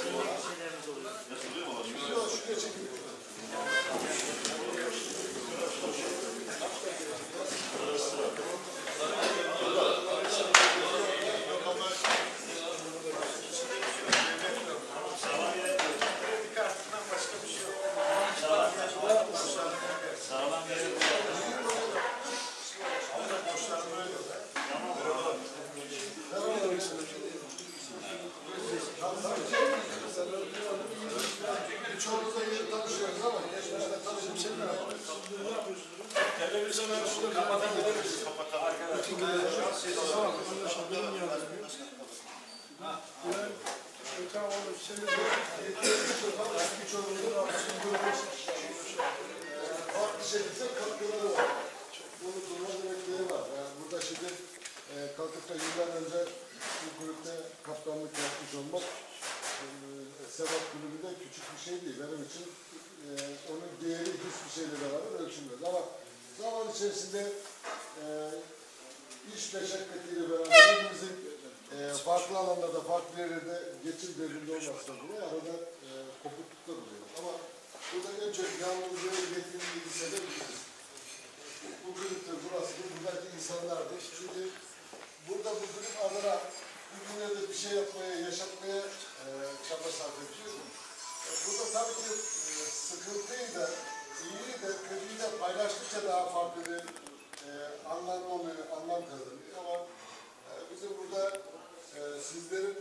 şeylerimiz oluyor. Çoğunuzla yeni tanışıyoruz ama geçmişte tanışıp seninle televizyonu şunu kapatabiliriz. Farklı şekilde katkıları var. Bunu durma demekleri var. Yani burada şimdi kalkıp da yıllar önce bu kulüpte kaptanlık yapmış olmak Sebat kulübünde küçük bir şey değil. Benim için onun değeri hiçbir şeyle beraber ölçülmez. Ama zaman içerisinde iş meşakkatiyle beraber hepimizin farklı alanlarda, farklı yerlerde geçim derdinde olmasına bile arada kopukluklar oluyor. Ama burada en çok yalnızlığı getirdiği sebep bu kulüptür, burasıdır, buradaki insanlardır. Çünkü burada bu kulüp adına bugünlerde bir şey yapmaya, yaşatmaya çaba sarf ediyor. Burada tabii ki sıkıntıyı da, iyiyi de, kötüyü de paylaştıkça daha farklı bir anlam oluyor, anlam kazanıyor. Ama bizim burada sizlerin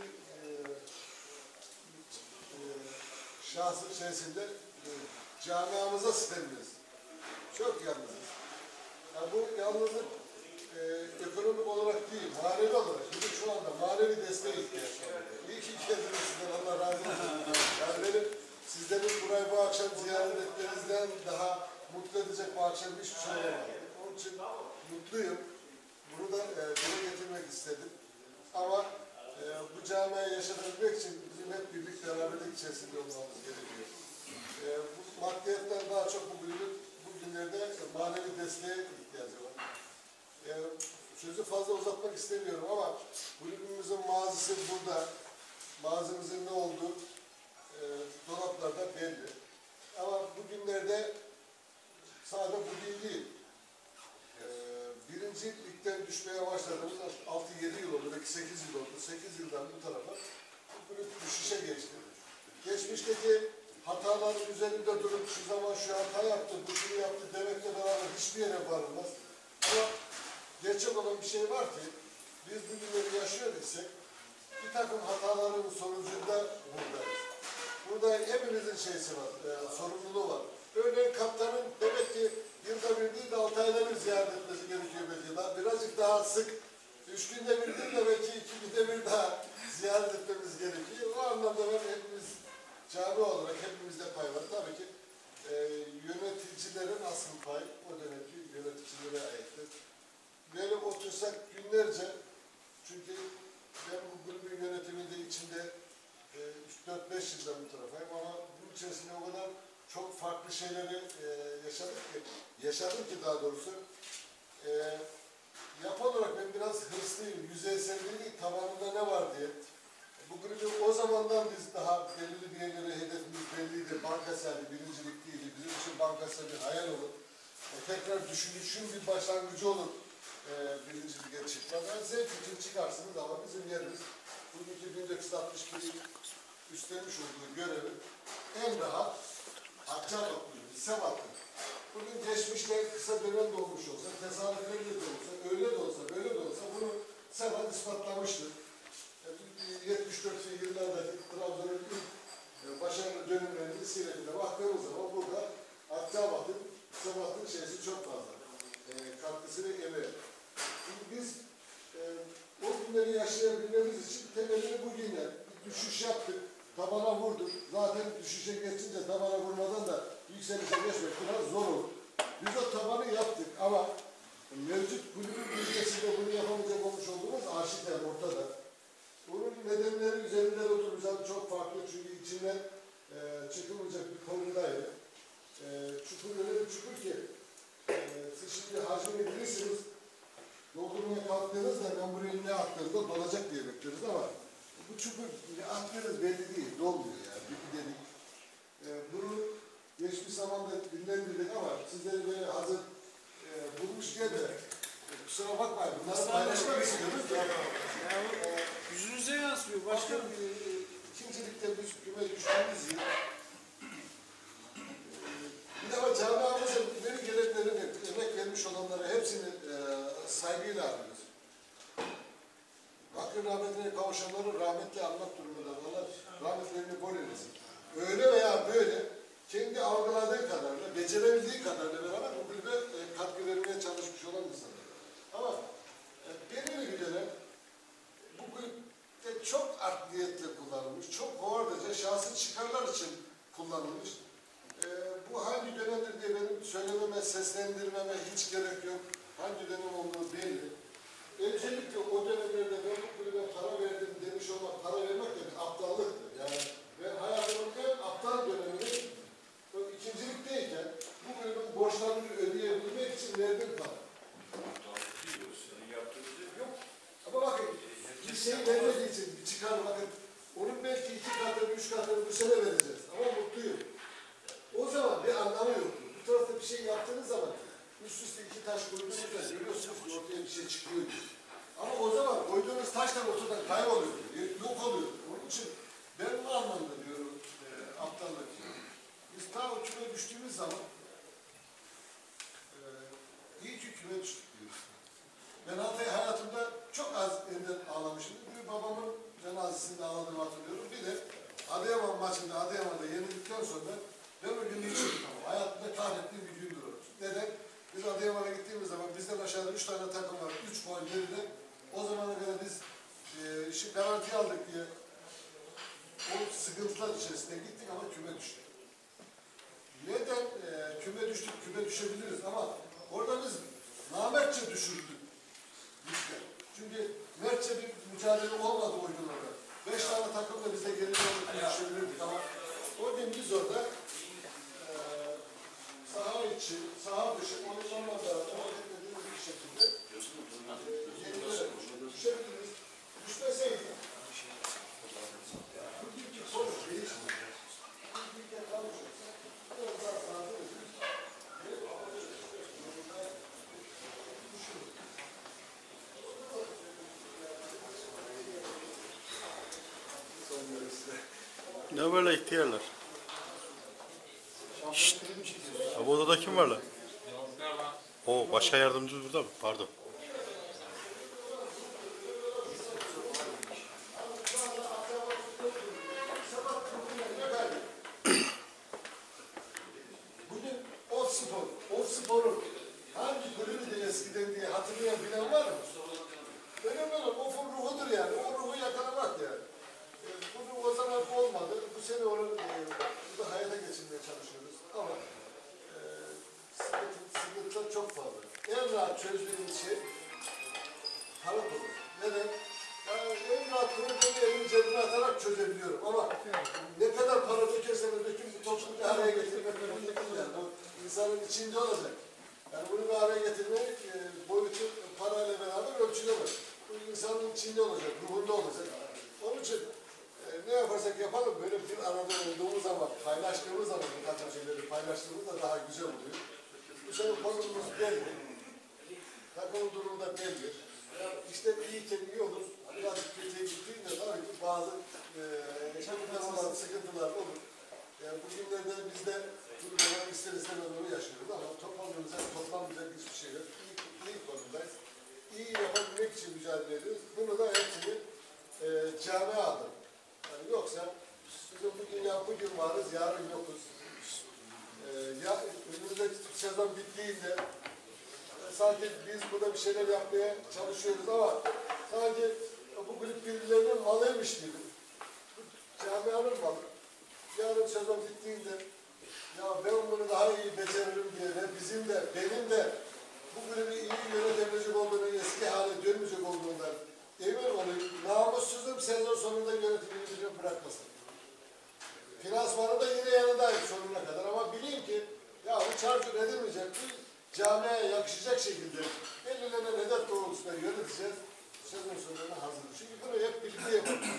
şahsı içerisinde camiamıza sistemimiz. Çok yalnızız. Yani bu yalnızlık ekonomik olarak değil, manevi olarak. Şimdi şu anda manevi desteğe ihtiyaç var. İyi ki geldiniz sizden, Allah razı olsun. Yani benim sizlerin burayı bu akşam ziyaret etmenizden daha mutlu edecek bu akşam hiçbir şey olmadı. Onun için mutluyum. Bunu da dile getirmek istedim. Ama bu camiayı yaşatabilmek için bizim hep birlik beraberlik içerisinde olmamız gerekiyor. Bu maddiyetten daha çok bugünlerde manevi desteğe ihtiyacı var. Sözü fazla uzatmak istemiyorum ama kulübümüzün mazisi burada. Mazimizin ne olduğu dolaplarda belli. Ama bugünlerde sadece bugün değil. Birinci ligden düşmeye başladığımız 6-7 yıl oldu, belki 8 yıl oldu. 8 yıldan bu tarafa bu kulüp düşüşe geçti. Geçmişteki hataların üzerinde durup şu zaman şu hata yaptı, bu şunu yaptı demekle beraber hiçbir yere varılmaz. Ama gerçek olan bir şey var ki biz bugünleri yaşıyor isek bir takım hataların sonucunda buradayız. Burada hepimizin şeysi var, sorumluluğu var. Örneğin kaptanın demek ki yılda bir değil de 6 ayda bir ziyaret etmesi gerekiyor belki daha. Birazcık daha sık, 3 günde bir değil de belki 2 günde bir daha ziyaret etmemiz gerekiyor. O anlamda ben hepimiz cami olarak hepimizde pay var. Tabii ki yöneticilerin asıl pay o dönemki yöneticilere aittir. Böyle otursak günlerce, çünkü ben bu kulübün yönetiminde içinde 4-5 yıldan bu tarafayım ama bunun içerisinde o kadar çok farklı şeyleri yaşadım ki daha doğrusu. Yapı olarak ben biraz hırslıyım, yüzeyselliği değil, tabanında ne var diye. Bu kulübü o zamandan biz daha belirli bir yerlere hedefimiz belliydi, bankasaydı, birincilik değildi. Bizim için bankasaydı bir hayal olur. Tekrar düşünüşün bir başlangıcı olur. Birinciliğe çıkmaz. Yani zevk için çıkarsınız ama bizim yerimiz bugünkü 1961'i üstlenmiş olduğu görevi en rahat Akçabat kulübü, Sebat'tı. Bugün geçmişte kısa dönem de olmuş olsa, tesadüflerle de olsa, öyle de olsa, böyle de olsa bunu Sebat ispatlamıştır. 74 yıllardaki Trabzon'un ilk başarılı dönemlerinin siretine baktığımız zaman burada Akçabat'ın, Sebat'ın şeysi çok fazla. Katkısını emeği. Biz o günleri yaşayabilmemiz için temelini bugünler bir düşüş yaptık, tabana vurduk. Zaten düşüşe geçince tabana vurmadan da yükselişe geçmek biraz zor olur. Biz o tabanı yaptık ama mevcut kulübün bünyesinde bunu yapamayacak olmuş olduğumuz aşikar ortada. Bunun nedenleri üzerinde oturacağım çok farklı çünkü içinden çıkılmayacak bir konudaydı. Çukur öyle bir çukur ki siz şimdi hacmini bilirsiniz, doldurmaya kalktığınızda ben buraya ne attığınızda dolacak diye bekleriz ama bu çukur atlıyoruz belli değil, dolmuyor yani. Bir dedik. Bunu geçmiş zamanda dinlendirdik ama sizleri böyle hazır bulmuşken de kusura bakmayın. Bunları paylaşmak istiyoruz. Yüzünüze yansıyor. Başka ikincilikte biz küme düştüğümüz yıl bir defa camiamızın ileri gelenlerini, emek vermiş olanlara hepsini saygıyla anıyoruz. Hakkın rahmetine kavuşanları rahmetli anmak durumunda. Allah rahmetlerini bol eylesin. Öyle veya böyle kendi algıladığı kadarıyla, becerebildiği kadarıyla beraber bu kulübe katkı vermeye çalışmış olan insanlar. Ama belirli bir dönem bu kulüpte çok art niyetle kullanılmış, çok hovardaca şahsi çıkarlar için kullanılmış. Bu hangi dönemdir diye benim söylememe, seslendirmeme hiç gerek yok. Hangi dönem olduğu belli. Öncelikle o dönemlerde ben bu kulübe para verdim demiş olmak, para vermek de bir aptallıktır. Yani ben hayatımın en aptal dönemini ikincilikteyken bu kulübün borçlarını ödeyebilmek için verdim para. Yok. Ama bakın bir şey vermediği için bir çıkar bakın. Onun belki 2 katını, 3 katını bu sene vereceğiz. Ama mutluyum. O zaman bir anlamı yok. Bu tarafta bir şey yaptığınız zaman üst üste 2 taş koyduğunuzda görüyorsunuz ki ortaya bir şey çıkıyor. Ama o zaman koyduğunuz taşlar ortadan kayboluyor, yok oluyor. Onun için ben bu anlamda diyorum aptallık. Biz ta o küme düştüğümüz zaman iyi ki küme düştük diyoruz. Ben hayatımda çok az elinden ağlamışımdır. Bir babamın cenazesinde ağladığımı hatırlıyorum. Bir de Adıyaman maçında Adıyaman'da yenildikten sonra ben o günü hiç unutmam. Hayatımda kahrettiğim bir gündür o. Neden? Biz Adıyaman'a gittiğimiz zaman bizden aşağıda 3 tane takım var. 3 puan geride. O zamana kadar biz işi garanti aldık diye o sıkıntılar içerisinde gittik ama küme düştük. Neden küme düştük, küme düşebiliriz ama orada biz namertçe düşürdük. Çünkü mertçe bir mücadele olmadı o günlerde. 5 tane takımla biz de geri düşebilirdik ama o gün biz orada saha içi, saha dışı oyunlarla beraber dediğimiz bir şekilde düşebiliriz. Düşmeseydik bugünkü sonuç değişmedi. Bugünkü kalmışız. Biraz daha sahada ödürüz. Ne böyle ihtiyarlar? Şşt. Ha, bu odada kim var lan? O başka yardımcı burada mı? Pardon. Bugün Ofspor'un hangi kulübüydü eskiden diye hatırlayan bilen var mı? Önemli olan Of'un ruhudur yani. O ruhu yakalamak yani. Bunu o zaman olmadı. Bu sene onu burada hayata geçirmeye çalışıyoruz. Ama sıkıntılar çok fazla. En rahat çözdüğümüz şey para olur. Neden? Yani en rahat problemi elini cebine atarak çözebiliyorum. Ama ne kadar para dökerseniz dökün bu toplumu bir araya getirmek mümkün değil. Yani bu insanın içinde olacak. Yani bunu bir araya getirmek boyutu parayla beraber ölçülemez. Bu insanın içinde olacak, ruhunda olacak. Onun için ne yaparsak yapalım böyle bir arada olduğumuz zaman, paylaştığımız zaman bu takım şeyleri paylaştığımızda daha güzel oluyor. Bu sene konumuz belli. Takımın durumu da belli. İşte iyiyken iyi olur. Birazcık kötüye gittiğinde tabii ki bazı olan sıkıntılar olur. Yani bugünlerde biz de durumlar ister istemez onu yaşıyoruz ama toplamımıza hiçbir şey yok. İyi konumdayız. İyi yapabilmek için mücadele ediyoruz. Bunu da hepsini camia aldım. Yani yoksa bizim bugün varız, yarın yokuz. Önümüzdeki sezon bittiğinde sanki biz burada bir şeyler yapmaya çalışıyoruz ama sanki bu kulüp birilerinin malıymış gibi. Camianın malı. Yarın sezon bittiğinde ya ben bunu daha iyi beceririm diye ve bizim de, benim de bu kulübü iyi yönetebilecek olduğunu, eski hale dönmeyecek olduğundan emin olayım. Namussuzum sezon sonunda yönetimini bırakmasın. Finansmanı da yine yanındayım sonuna kadar ama bileyim ki ya bu çarçur edilmeyecek, bir camiaya yakışacak şekilde belirlenen hedef doğrultusunda yöneteceğiz. Sezon sonuna hazırız. Çünkü bunu hep birlikte yapalım.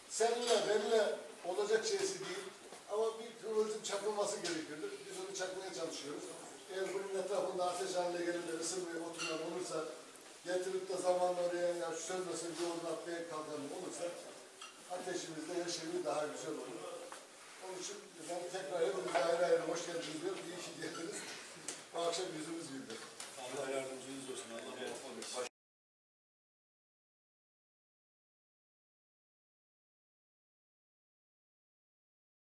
seninle benimle olacak şeysi değil. Ama bir kıvılcım çakılması gerekiyordu. Biz onu çakmaya çalışıyoruz. Eğer bunun etrafında ateş haline gelip de ısınmaya oturan olursa, getirip de zamanla oraya ya şu sönmesin yolunu atmaya kalkan olursa, ateşimizde yaşamı daha güzel olur. Onun için ben tekrar hepinize ayrı ayrı hoş geldiniz diyorum. İyi ki geldiniz. Bu akşam yüzümüz